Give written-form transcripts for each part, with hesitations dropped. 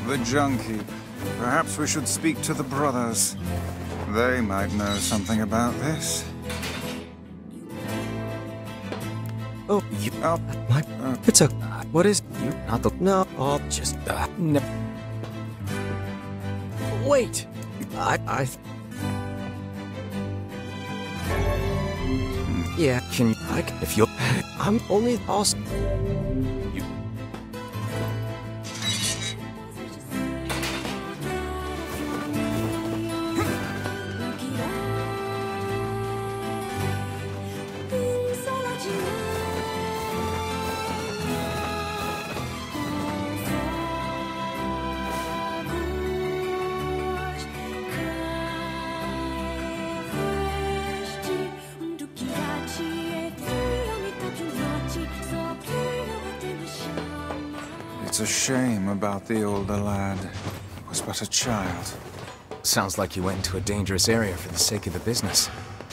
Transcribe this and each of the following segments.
The junkie. Perhaps we should speak to the brothers. They might know something about this. Oh, you... it's a... what is... you... not the... no, I'll just... no. Wait! Yeah, can you... if you'll... I'm only... also... You... It's a shame about the older lad. He was but a child. Sounds like you went into a dangerous area for the sake of the business.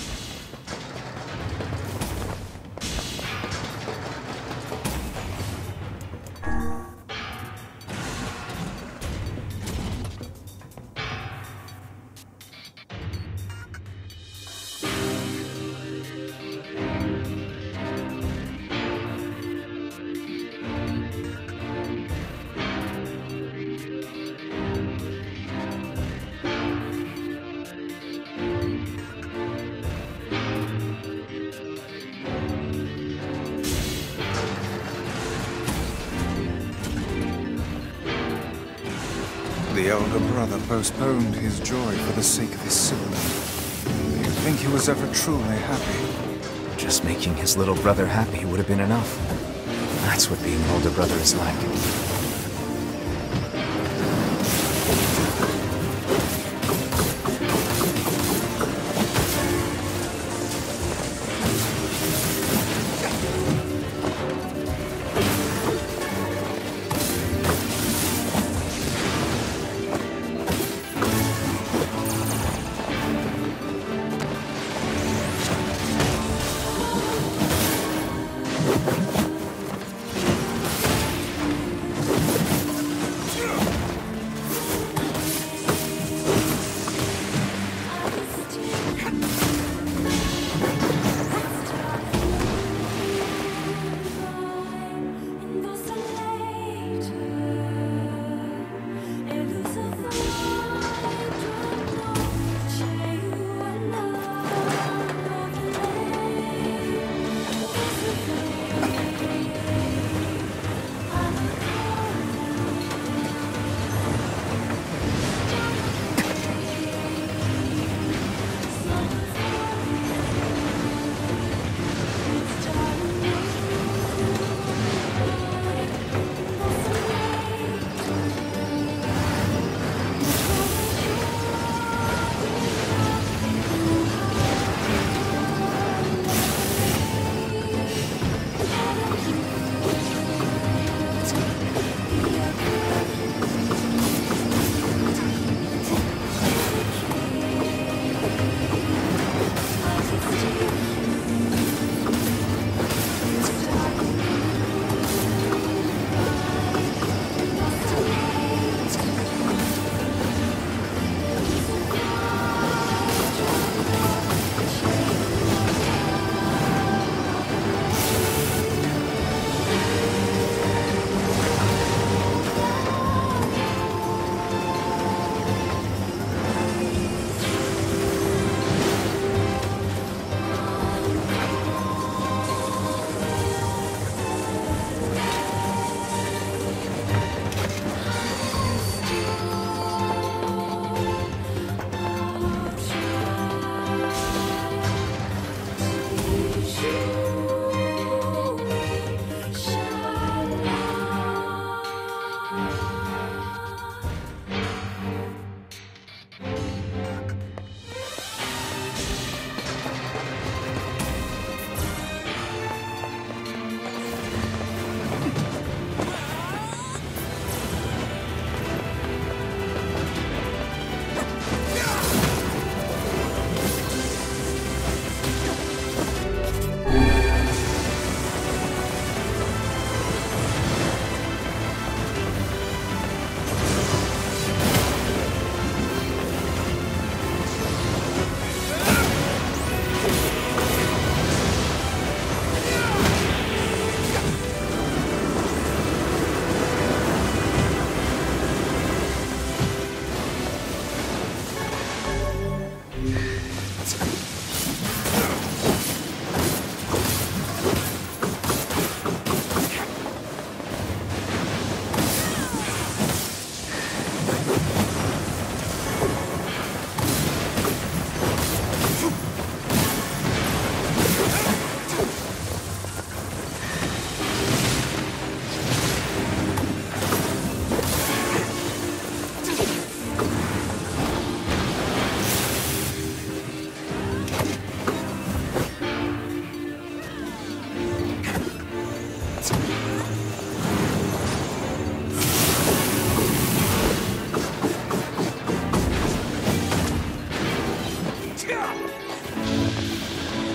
The elder brother postponed his joy for the sake of his sibling. Do you think he was ever truly happy? Just making his little brother happy would have been enough. That's what being an older brother is like.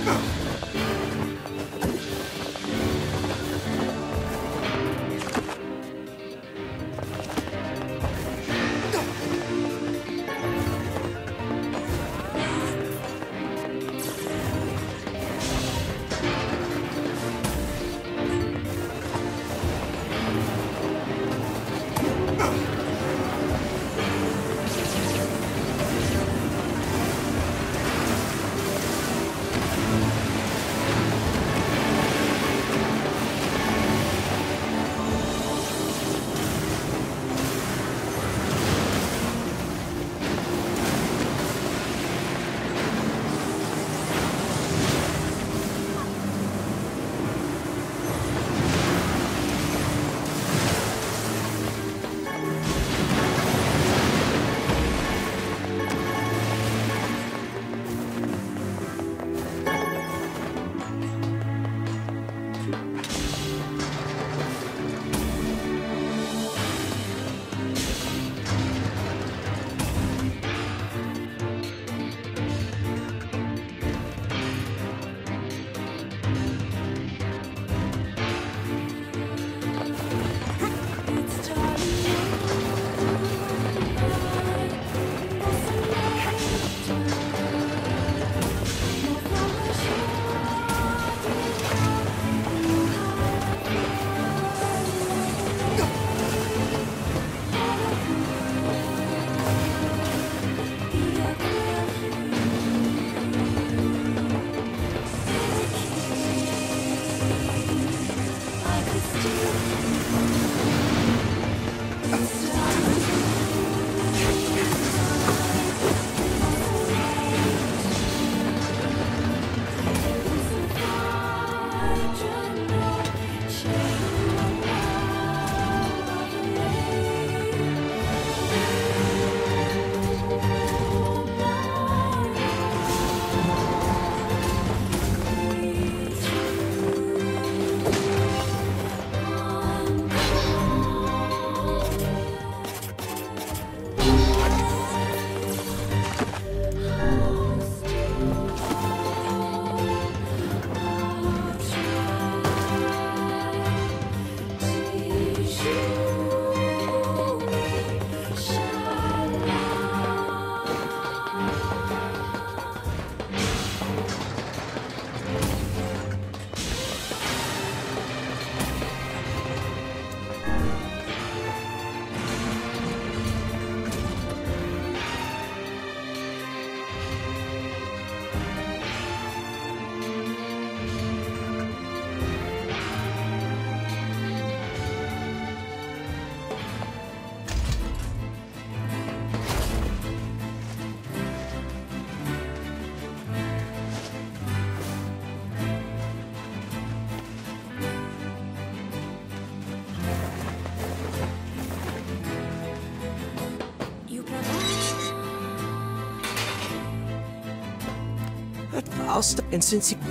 I'll stop. And since you...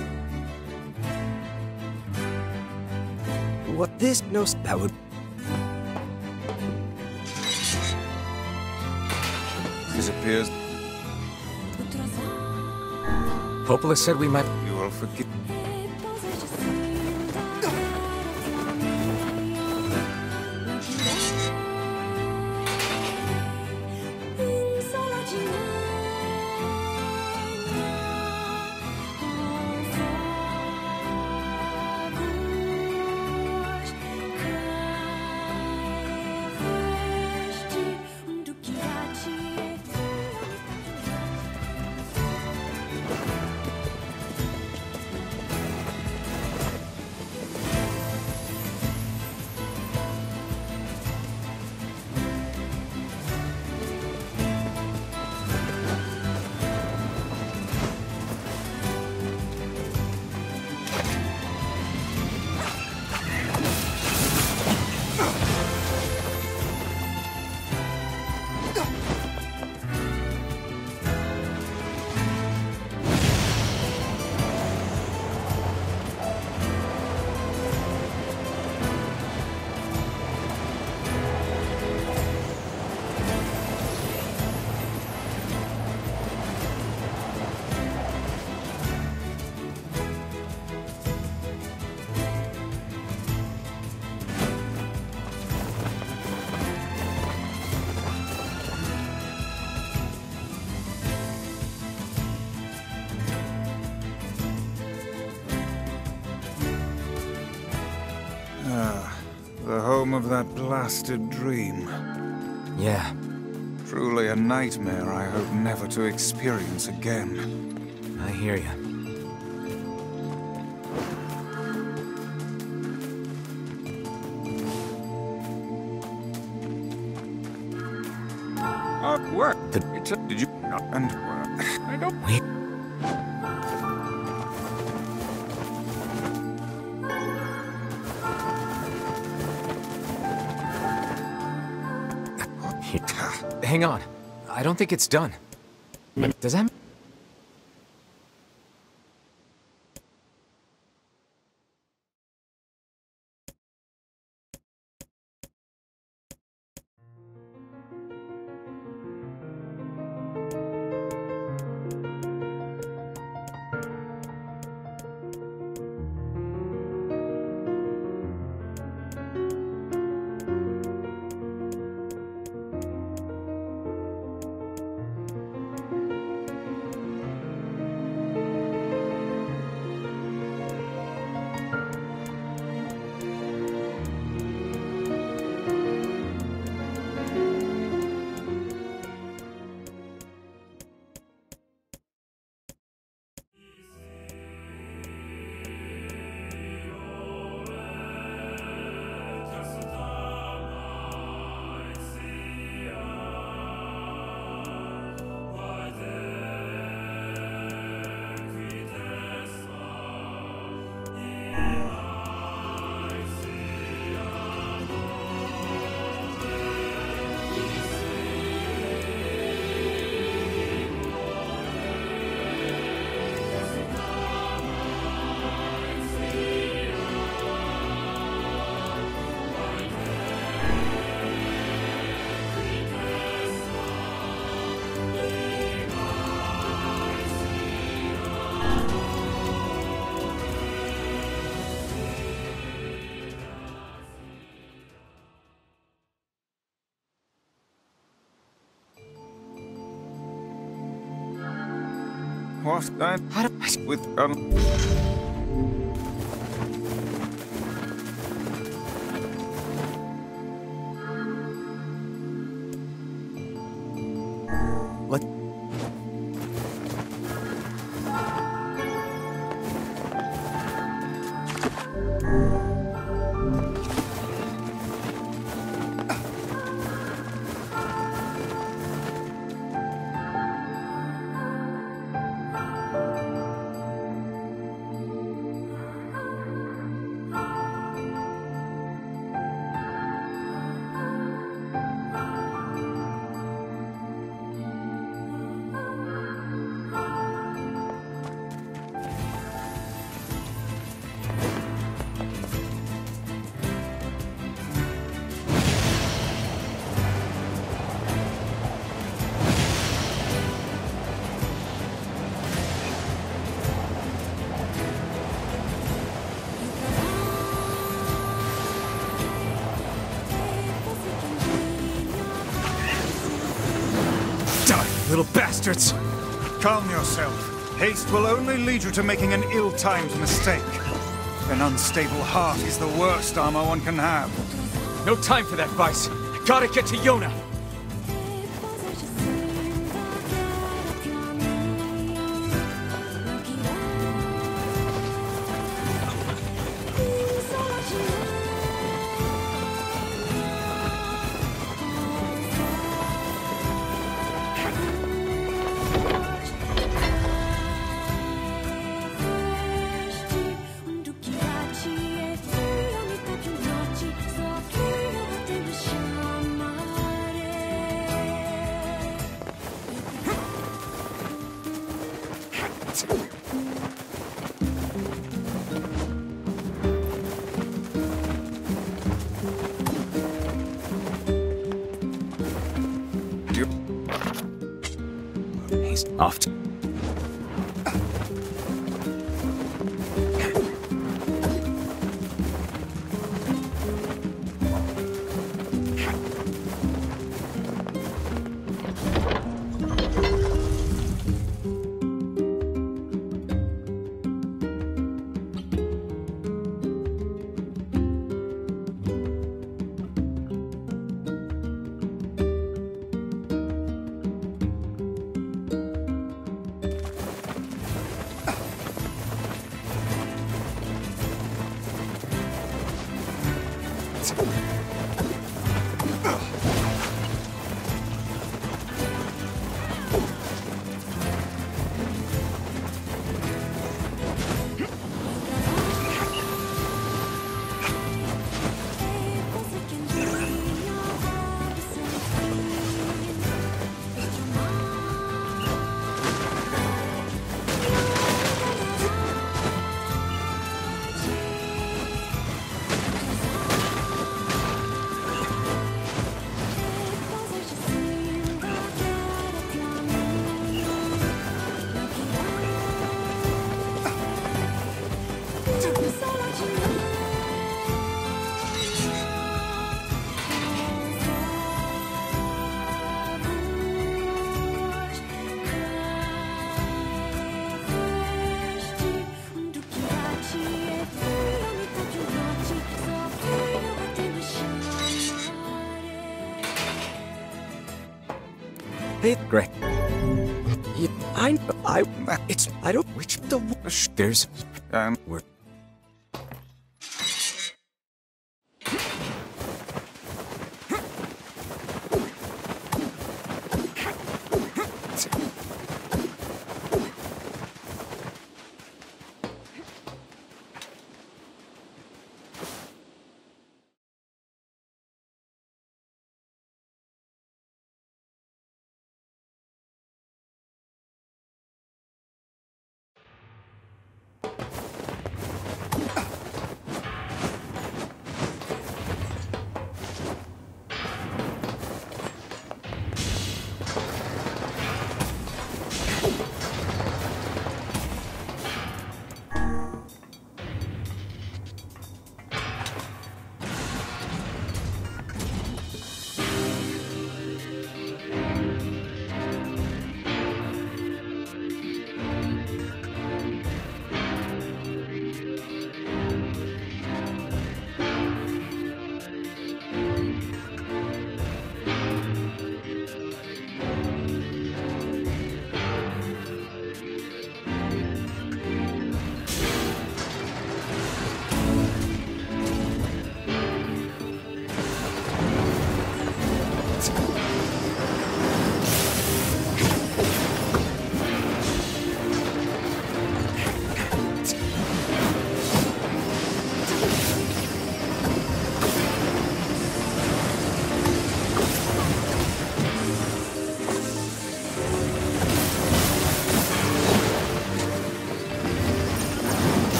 What this knows, that would... Disappears. Popola said we might... You will forgive. home of that blasted dream. Yeah. Truly a nightmare I hope never to experience again. I hear you. Work. Did you not? And I don't. Wait. Hang on. I don't think it's done. Does that... What? How do I... With, What? Little bastards! calm yourself. Haste will only lead you to making an ill-timed mistake. An unstable heart is the worst armor one can have. No time for that, Vice. I gotta get to Yona. He's off. Hey, Greg. It's, I don't, which the, there's, we're,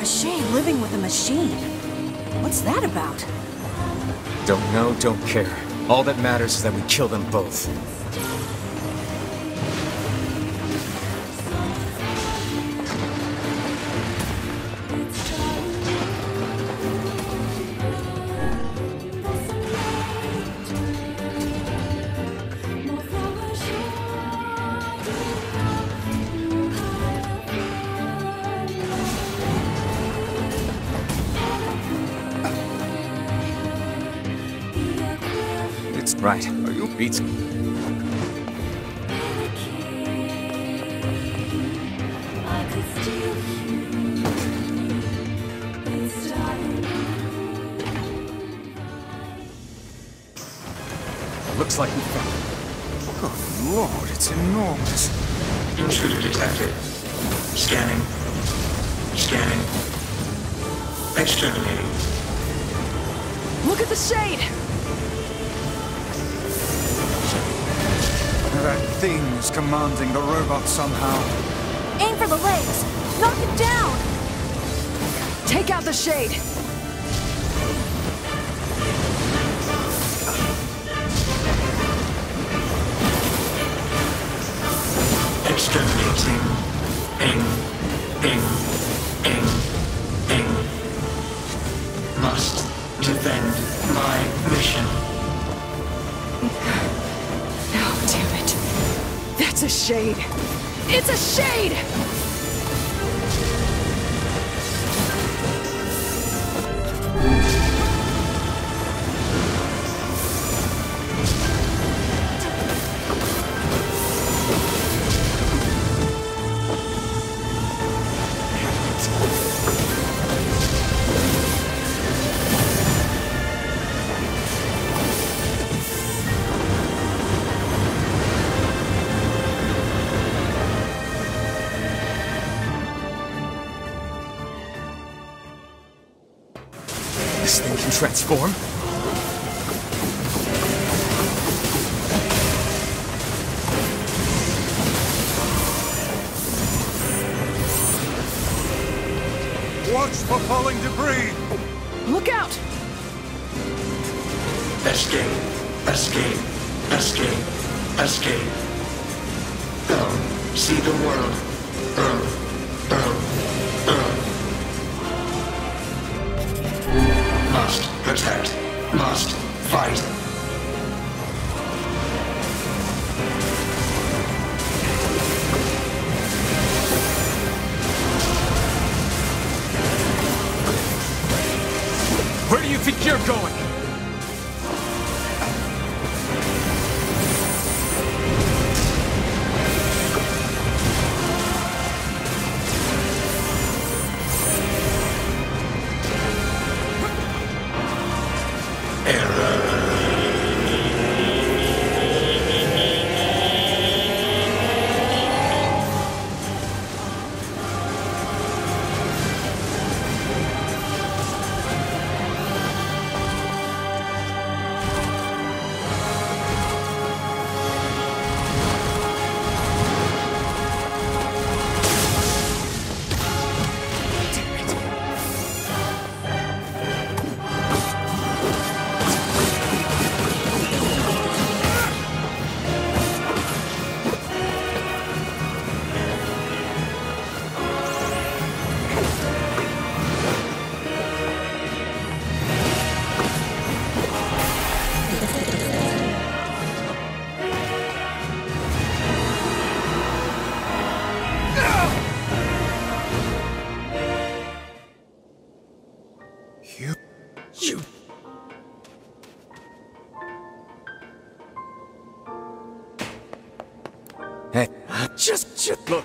Shade living with a machine. What's that about? Don't know, don't care. All that matters is that we kill them both. Right. Are you beats? Looks like we found it. Good lord, it's enormous. Intruder detected. Scanning. Scanning. Exterminating. Look at the Shade! That thing's commanding the robot somehow. Aim for the legs! Knock it down! Take out the Shade! Exterminating. Ing. Ing. Ing. Ing. Must defend my mission. Oh, damn it. That's a Shade! It's a Shade! This thing can transform? Watch for falling debris! Look out! Escape. Escape. Escape. Escape. Earl. See the world. Earl. Earl. Earl. Must protect. Must fight. Where do you think you're going? You... Hey, just look.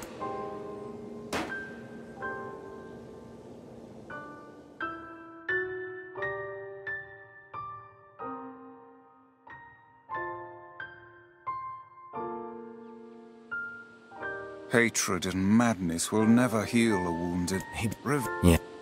Hatred and madness will never heal a wounded... Yeah.